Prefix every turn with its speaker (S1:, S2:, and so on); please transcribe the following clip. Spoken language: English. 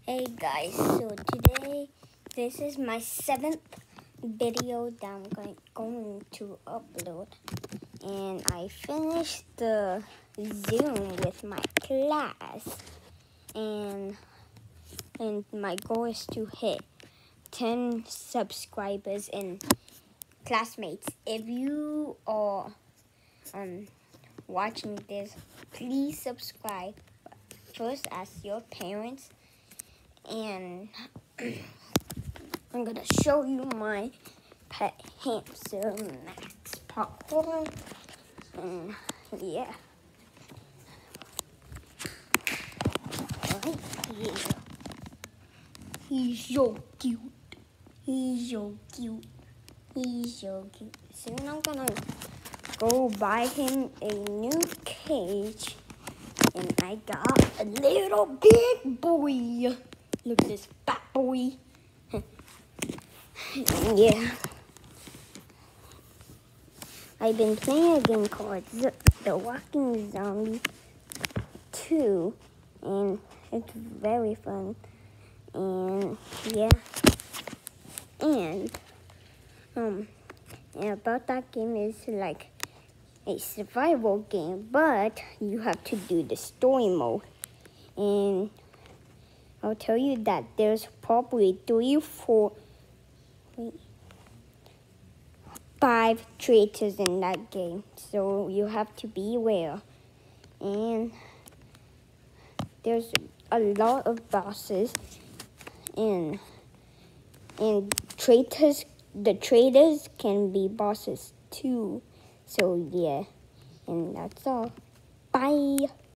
S1: Hey guys, so today this is my 7th video that I'm going to upload, and I finished the Zoom with my class, and my goal is to hit 10 subscribers. And classmates, if you are watching this, please subscribe first as your parents. And I'm gonna show you my pet hamster, Max Popcorn. And yeah, right here. He's so cute. He's so cute. He's so cute. Soon I'm gonna go buy him a new cage. And I got a little big boy. Look at this fat boy. Yeah. I've been playing a game called The Walking Zombie 2. And it's very fun. And yeah. And about that game is like a survival game, but you have to do the story mode. And I'll tell you that there's probably 5 traitors in that game, so you have to be aware. And there's a lot of bosses, and traitors. The traitors can be bosses too. So yeah, and that's all. Bye.